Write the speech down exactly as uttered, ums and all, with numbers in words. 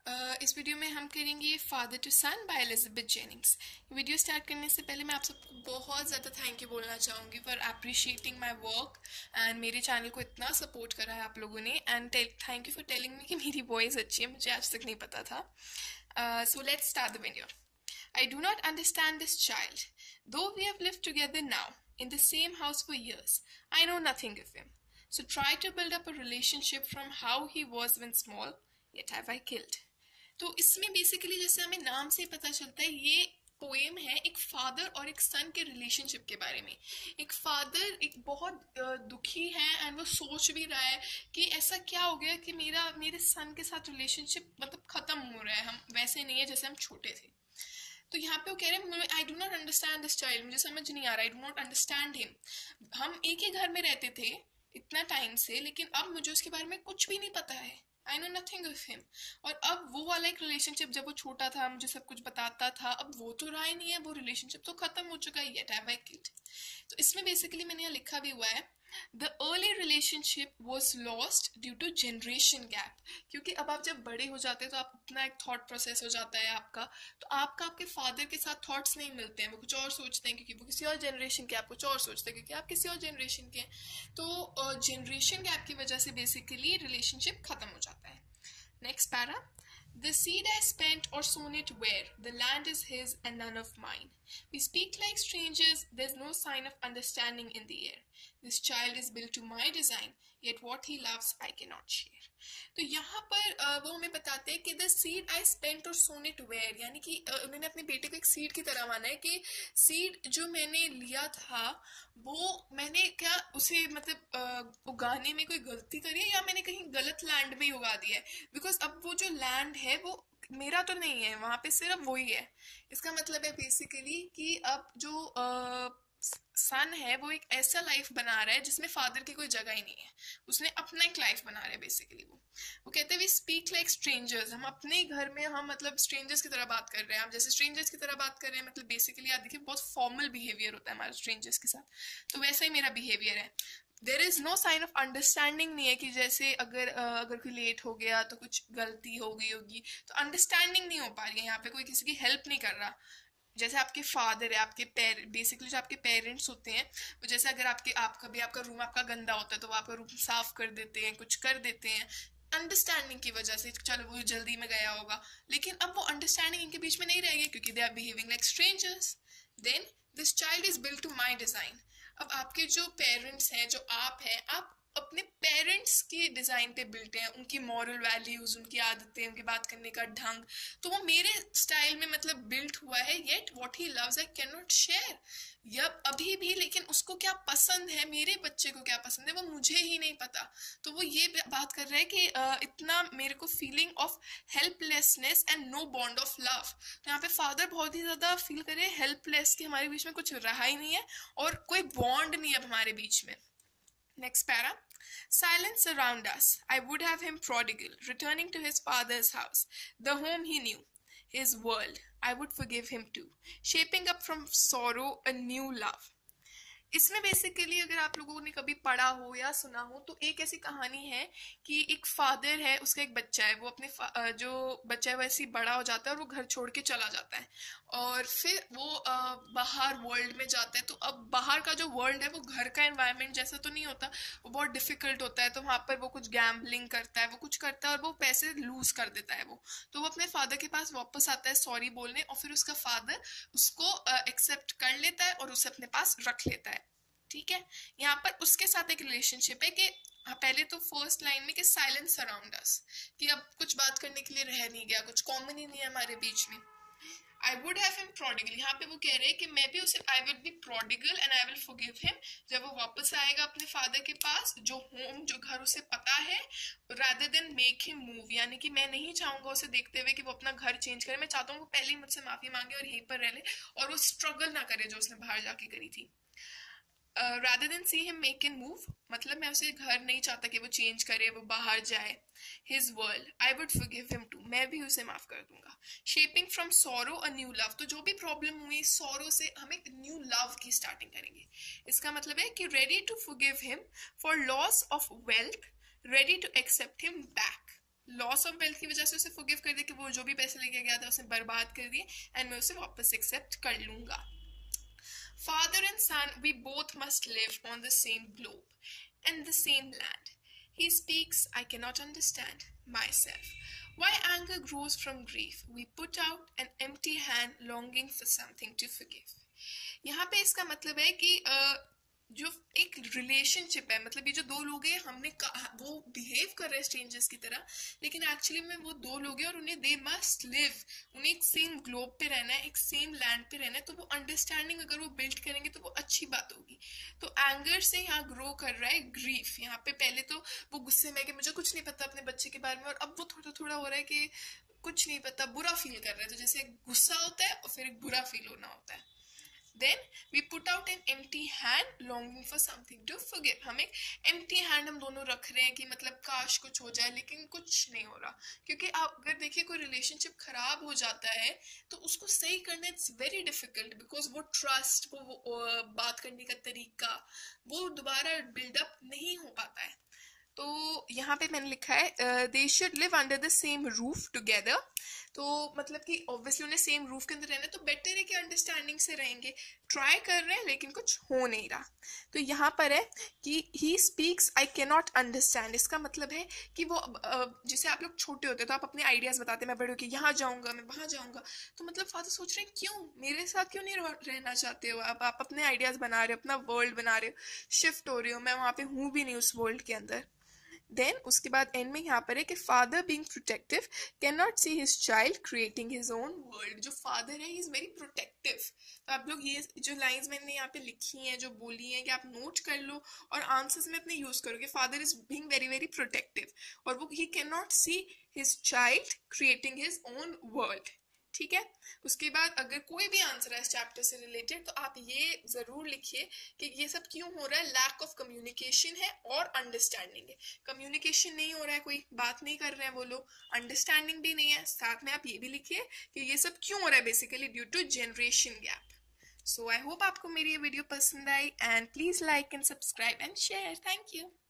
Uh, इस video में हम करेंगे father to son by Elizabeth Jennings. Video start करने से पहले मैं आप सबको बहुत ज़्यादा थैंक यू बोलना चाहूँगी for appreciating my work and मेरे चैनल को इतना सपोर्ट करा है आप लोगों ने। And thank you for telling me कि मेरी वॉइस अच्छी है, मुझे आज तक नहीं पता था। So let's start the video. I do not understand this child. Though we have lived together now, in the same house for years, I know nothing of him. So try to build up a relationship from how he was when small, yet have I killed. तो इसमें basically जैसे हमें नाम से पता चलता है, ये पोएम है एक फादर और एक सन के रिलेशनशिप के बारे में। एक फादर एक बहुत दुखी है एंड वो सोच भी रहा है कि ऐसा क्या हो गया कि मेरा मेरे सन के साथ रिलेशनशिप मतलब खत्म हो रहा है, हम वैसे नहीं है जैसे हम छोटे थे। तो यहाँ पे वो कह रहे हैं I do not understand this child, मुझे समझ नहीं आ रहा, I do not understand him. हम एक ही घर में रहते थे इतना टाइम से, लेकिन अब मुझे उसके बारे में कुछ भी नहीं पता है। I know nothing of him. और अब वो वाला एक रिलेशनशिप, जब वो छोटा था मुझे सब कुछ बताता था, अब वो तो रहा ही नहीं है, वो रिलेशनशिप तो खत्म हो चुका है। Yet have I killed. तो इसमें बेसिकली मैंने यहाँ लिखा भी हुआ है the early relationship was lost due to generation gap. क्योंकि अब आप जब बड़े हो जाते हैं तो आप अपना एक थॉट प्रोसेस हो जाता है आपका, तो आपका आपके फादर के साथ थॉट्स नहीं मिलते हैं, वो कुछ और सोचते हैं क्योंकि वो किसी और जनरेशन के, आप कुछ और सोचते हैं क्योंकि आप किसी और जनरेशन के हैं। तो जनरेशन गैप की वजह से बेसिकली रिलेशनशिप खत्म हो जाता है। Next para. The seed I spent or sown it where, the land is his and none of mine. We speak like strangers, there's no sign of understanding in the air. This child is built to my design, yet what he loves I cannot share. तो यहाँ पर वो हमें बताते हैं कि the seed I spent or sown it where, यानी कि उन्होंने अपने बेटे को एक सीड की तरह माना है कि सीड जो मैंने लिया था वो मैंने क्या उसे मतलब उगाने में कोई गलती करी है या मैंने कहीं गलत लैंड में उगा दिया है। बिकॉज अब वो जो लैंड है वो मेरा तो नहीं है, वहां पे सिर्फ वही है। इसका मतलब है बेसिकली कि अब जो आ, सन है वो एक ऐसा लाइफ बना रहा है जिसमें फादर की कोई जगह ही नहीं है, उसने अपना एक लाइफ बना रहा है बेसिकली। वो वो कहते हैं वी स्पीक लाइक स्ट्रेंजर्स, हम अपने घर में हम मतलब स्ट्रेंजर्स की तरह बात कर रहे हैं, हम जैसे स्ट्रेंजर्स की तरह बात कर रहे हैं, मतलब बेसिकली आप देखिए बहुत फॉर्मल बिहेवियर होता है हमारा स्ट्रेंजर्स के साथ, तो वैसा ही मेरा बिहेवियर है। There is no sign of understanding, नहीं है कि जैसे अगर अगर कोई लेट हो गया तो कुछ गलती हो गई होगी, तो अंडरस्टैंडिंग नहीं हो पा रही है यहाँ पे, कोई किसी की हेल्प नहीं कर रहा। जैसे आपके फादर है, आपके पेर बेसिकली जो आपके पेरेंट्स होते हैं वो जैसे अगर आपके आपका भी आपका रूम आपका गंदा होता है तो वो आपका रूम साफ कर देते हैं, कुछ कर देते हैं अंडरस्टैंडिंग की वजह से, चलो वो जल्दी में गया होगा, लेकिन अब वो अंडरस्टैंडिंग इनके बीच में नहीं रहेगी क्योंकि they are behaving like strangers. Then this child is built to my design. अब आपके जो पेरेंट्स हैं, जो आप हैं, आप अपने पेरेंट्स के डिजाइन पे बिल्ट हैं, उनकी मॉरल वैल्यूज, उनकी आदतें, उनकी बात करने का ढंग, तो वो मेरे स्टाइल में मतलब बिल्ट हुआ है। Yet what he loves I can not share. या अभी भी लेकिन उसको क्या पसंद है, मेरे बच्चे को क्या पसंद है वो मुझे ही नहीं पता। तो वो ये बात कर रहा है कि uh, इतना मेरे को feeling of helplessness and no bond of love. तो यहाँ पे फादर बहुत ही ज्यादा फील करे हेल्पलेस कि हमारे बीच में कुछ रहा ही नहीं है और कोई बॉन्ड नहीं है हमारे बीच में। Next para. Silence around us. I would have him prodigal, returning to his father's house, the home he knew, his world. I would forgive him too, shaping up from sorrow a new love. इसमें basically अगर आप लोगों ने कभी पढ़ा हो या सुना हो तो एक ऐसी कहानी है कि एक फादर है, उसका एक बच्चा है, वो अपने जो बच्चा है वैसे ही बड़ा हो जाता है और वो घर छोड़ के चला जाता है और फिर वो बाहर वर्ल्ड में जाता है। तो अब बाहर का जो वर्ल्ड है वो घर का एनवायरनमेंट जैसा तो नहीं होता, वो बहुत डिफिकल्ट होता है। तो वहाँ पर वो कुछ गैम्बलिंग करता है, वो कुछ करता है और वो पैसे लूज कर देता है। वो तो वो अपने फादर के पास वापस आता है सॉरी बोलने और फिर उसका फादर उसको एक्सेप्ट कर लेता है और उसे अपने पास रख लेता है। ठीक है, यहाँ पर उसके साथ एक रिलेशनशिप है कि पहले तो फर्स्ट लाइन में कि साइलेंस अराउंड अस, कि अब कुछ बात करने के लिए रह नहीं गया, कुछ कॉमन ही नहीं है हमारे बीच में। I would have him prodigal, यहाँ पे वो कह रहे हैं कि मैं भी उसे I will be prodigal and I will forgive him, जब वो वापस आएगा अपने फादर के पास, जो होम जो घर उसे पता है, rather than make him move, यानी कि मैं नहीं चाहूंगा उसे देखते हुए कि वो अपना घर चेंज करे, मैं चाहता हूँ वो पहले ही मुझसे माफी मांगे और यहीं पर रह ले और वो स्ट्रगल ना करे जो उसने बाहर जाके करी थी। Rather than see him make an move, मतलब मैं उसे घर नहीं चाहता कि वो चेंज करे, वो बाहर जाए। His world I would forgive him too, मैं भी उसे माफ कर दूंगा। Shaping from sorrow a new love, तो जो भी प्रॉब्लम हुई सॉरो से हम एक न्यू लव की स्टार्टिंग करेंगे। इसका मतलब है कि ready to forgive him for loss of wealth, ready to accept him back, loss of wealth की वजह से उसे फॉरगिव कर दिया कि वो जो भी पैसे लेके गया था उसने बर्बाद कर दिए, एंड मैं उसे वापस एक्सेप्ट कर लूंगा. Father and son, we both must live on the same globe and the same land. He speaks, I cannot understand myself. Why anger grows from grief? We put out an empty hand longing for something to forgive. यहाँ पे इसका मतलब है कि uh, जो एक relationship है, मतलब ये जो दो लोग हैं, हमने वो बिहेव कर रहे हैं स्ट्रेंजर्स की तरह, लेकिन एक्चुअली में वो दो लोग हैं और उन्हें दे मस्ट लिव, उन्हें एक सेम ग्लोब पे रहना है, एक सेम लैंड पे रहना है. तो वो अंडरस्टैंडिंग अगर वो बिल्ड करेंगे तो वो अच्छी बात होगी. तो एंगर से यहाँ ग्रो कर रहा है ग्रीफ. यहाँ पे पहले तो वो गुस्से में कि मुझे कुछ नहीं पता अपने बच्चे के बारे में, और अब वो थोड़ा थोड़ा हो रहा है कि कुछ नहीं पता, बुरा फील कर रहा है. तो जैसे एक गुस्सा होता है और फिर एक बुरा फील होना होता है. Then we put out an empty hand longing for something to forgive. हम एक empty hand हम दोनों रख रहे हैं कि मतलब काश कुछ हो जाए, लेकिन कुछ नहीं हो रहा. क्योंकि आप अगर देखिए कोई रिलेशनशिप खराब हो जाता है तो उसको सही करना इट्स वेरी डिफिकल्ट, बिकॉज वो ट्रस्ट, वो, वो बात करने का तरीका, वो दोबारा बिल्डअप नहीं हो पाता है. तो यहाँ पे मैंने लिखा है they should live under the same roof together. तो मतलब कि ऑब्वियसली उन्हें सेम रूफ के अंदर रहना है, तो बेटर है कि अंडरस्टैंडिंग से रहेंगे. ट्राई कर रहे हैं लेकिन कुछ हो नहीं रहा. तो यहाँ पर है कि he speaks I can not understand. इसका मतलब है कि वो जैसे आप लोग छोटे होते तो आप अपने आइडियाज बताते, मैं बड़े हो कि यहाँ जाऊँगा, मैं वहाँ जाऊँगा. तो मतलब फादर सोच रहे हैं क्यों मेरे साथ क्यों नहीं रहना चाहते हो आप आप अपने आइडियाज बना रहे हो, अपना वर्ल्ड बना रहे हो, शिफ्ट हो रहे हो, मैं वहाँ पे हूँ भी नहीं उस वर्ल्ड के अंदर. देन उसके बाद एंड में यहाँ पर है कि father being protective can not see his child creating his own world. जो फादर है ही इज वेरी प्रोटेक्टिव. तो आप लोग ये जो लाइंस मैंने यहाँ पे लिखी हैं, जो बोली हैं, कि आप नोट कर लो और आंसर्स में अपने यूज करो कि father is being very very protective और वो he can not see his child creating his own world. ठीक है. उसके बाद अगर कोई भी आंसर है इस चैप्टर से रिलेटेड तो आप ये जरूर लिखिए कि ये सब क्यों हो रहा है. लैक ऑफ कम्युनिकेशन है और अंडरस्टैंडिंग है. कम्युनिकेशन नहीं हो रहा है, कोई बात नहीं कर रहे हैं वो लोग, अंडरस्टैंडिंग भी नहीं है. साथ में आप ये भी लिखिए कि ये सब क्यों हो रहा है, basically due to generation gap. So I hope आपको मेरी ये वीडियो पसंद आई, and please like and subscribe and share. Thank you.